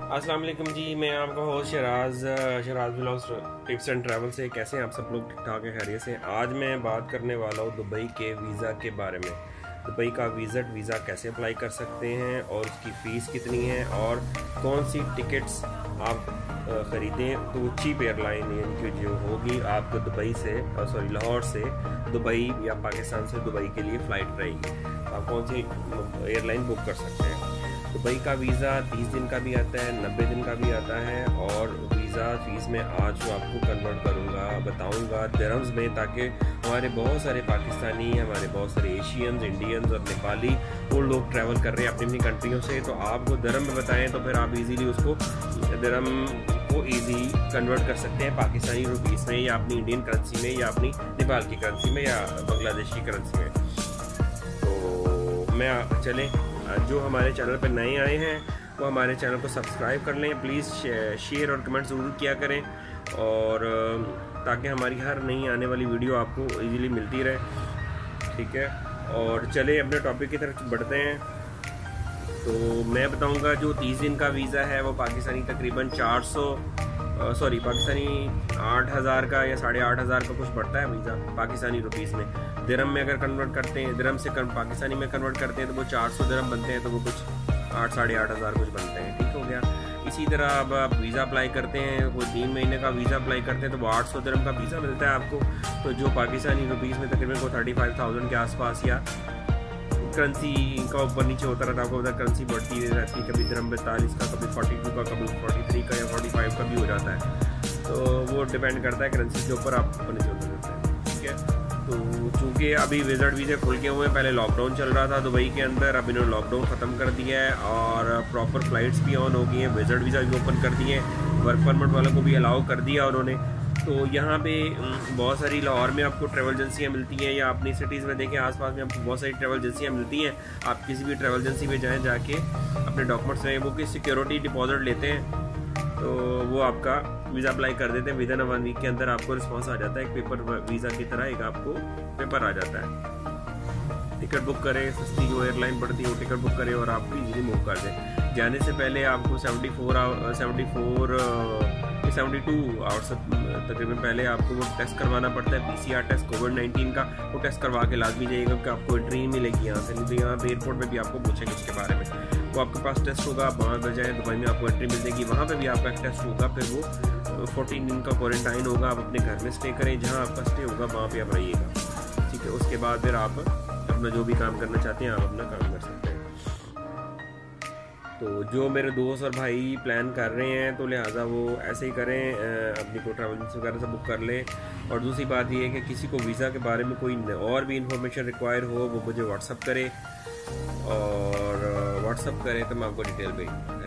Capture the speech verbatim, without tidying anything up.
अस्सलाम वालेकुम जी, मैं आपका host Sharaj Sharaj vlogs tips and travel से। कैसे हैं आप सब लोग? ठीक ठाक है, खैरियत से। आज मैं बात करने वाला हूँ दुबई के वीज़ा के बारे में। दुबई का विज़िट वीज़ा कैसे अप्लाई कर सकते हैं और उसकी फ़ीस कितनी है और कौन सी टिकट्स आप ख़रीदें तो चीप एयरलाइन यानी कि जो होगी आपको दुबई से सॉरी लाहौर से दुबई या पाकिस्तान से दुबई के लिए फ़्लाइट रहेगी, आप कौन सी एयरलाइन बुक कर सकते हैं। दुबई का वीज़ा तीस दिन का भी आता है, नब्बे दिन का भी आता है और वीज़ा फ़ीस में आज जो आपको कन्वर्ट करूँगा बताऊँगा दिरहम्स में, ताकि हमारे बहुत सारे पाकिस्तानी, हमारे बहुत सारे एशियंस, इंडियंस और नेपाली वो लोग ट्रैवल कर रहे हैं अपनी अपनी कंट्रियों से, तो आपको दिरहम में बताएं तो फिर आप इजीली उसको दिरहम को इजी कन्वर्ट कर सकते हैं पाकिस्तानी रुपीस में या अपनी इंडियन करेंसी में या अपनी नेपाल की करेंसी में या बांग्लादेश की करेंसी में। तो मैं चलें, जो हमारे चैनल पर नए आए हैं वो हमारे चैनल को सब्सक्राइब कर लें, प्लीज़ शेयर और कमेंट ज़रूर किया करें और ताकि हमारी हर नई आने वाली वीडियो आपको इजीली मिलती रहे, ठीक है। और चले अपने टॉपिक की तरफ बढ़ते हैं। तो मैं बताऊंगा जो तीस दिन का वीज़ा है वो पाकिस्तानी तकरीबन चार सौ सॉरी पाकिस्तानी आठ हज़ार का या साढ़े आठ हज़ार का कुछ पड़ता है वीज़ा पाकिस्तानी रुपीस में। दिरहम में अगर कन्वर्ट करते हैं, दिरहम से पाकिस्तानी में कन्वर्ट करते हैं तो वो चार सौ दिरहम बनते हैं, तो वो कुछ आठ साढ़े आठ हज़ार कुछ बनते हैं, ठीक हो गया। इसी तरह अब आप वीज़ा अप्लाई करते हैं, कोई तीन महीने का वीज़ा अप्लाई करते हैं तो वो आठ सौ दिरहम का वीज़ा मिलता है आपको, तो जो पाकिस्तानी रुपीस में तकरीबन को थर्टी फाइव थाउजेंड के आसपास या करेंसी का ऊपर नीचे होता रहता है, आपको पता करेंसी बढ़ती रहती है, कभी दिरहम बैतालीस का, कभी फोर्टी टू का, कभी फोर्टी थ्री का या फोर्टी फाइव का भी हो जाता है, तो वो डिपेंड करता है करेंसी के ऊपर आप ऊपर नीचे होते रहते हैं, ठीक है। तो चूँकि अभी विज़िट वीज़े खुल के हुए हैं, पहले लॉकडाउन चल रहा था दुबई के अंदर, अब इन्होंने लॉकडाउन ख़त्म कर दिया है और प्रॉपर फ़्लाइट्स भी ऑन हो गई हैं, विज़िट वीज़ा भी ओपन कर दिए हैं, वर्क परमिट वालों को भी अलाउ कर दिया उन्होंने। तो यहाँ पे बहुत सारी लाहौर में आपको ट्रैवल एजेंसियाँ मिलती हैं या अपनी सिटीज़ में देखें आसपास में आपको बहुत सारी ट्रैवल एजेंसियाँ मिलती हैं। आप किसी भी ट्रैवल एजेंसी पे जाएं, जाके अपने डॉक्यूमेंट्स रहें, वो की सिक्योरिटी डिपॉजिट लेते हैं, तो वो आपका वीज़ा अप्लाई कर देते हैं। विद इन वन वीक के अंदर आपको रिस्पॉन्स आ जाता है, एक पेपर वीज़ा की तरह एक आपको पेपर आ जाता है। टिकट बुक करें, सस्ती जो एयरलाइन पड़ती है वो टिकट बुक करें और आपको इजीली मूव कर दें। जाने से पहले आपको seventy four hour seventy four seventy two hours तकरीबन पहले आपको वो टेस्ट करवाना पड़ता है, पीसीआर टेस्ट कोविड नाइन्टीन का, वो टेस्ट करवा के लाजमी जाइएगा कि आपको एंट्री नहीं मिलेगी यहाँ से, नहीं तो यहाँ पे एयरपोर्ट में भी आपको पूछेंगे उसके बारे में। वो आपके पास टेस्ट होगा, आप वहाँ पर जाएँ दुबई में आपको एंट्री मिल जाएगी, वहाँ पर भी आपका एक टेस्ट होगा, फिर वो फोर्टीन दिन का क्वारंटाइन होगा, आप अपने घर में स्टे करें, जहाँ आपका स्टे होगा वहाँ पर आप रहिएगा, ठीक है। उसके बाद फिर आप अपना जो भी काम करना चाहते हैं आप अपना काम कर सकते हैं। तो जो मेरे दोस्त और भाई प्लान कर रहे हैं तो लिहाजा वो ऐसे ही करें, अपनी को ट्रैवल एजेंसी वगैरह से बुक कर लें। और दूसरी बात ये है कि किसी को वीज़ा के बारे में कोई और भी इंफॉर्मेशन रिक्वायर हो वो मुझे व्हाट्सअप करे और व्हाट्सअप करें तो मैं आपको डिटेल भेज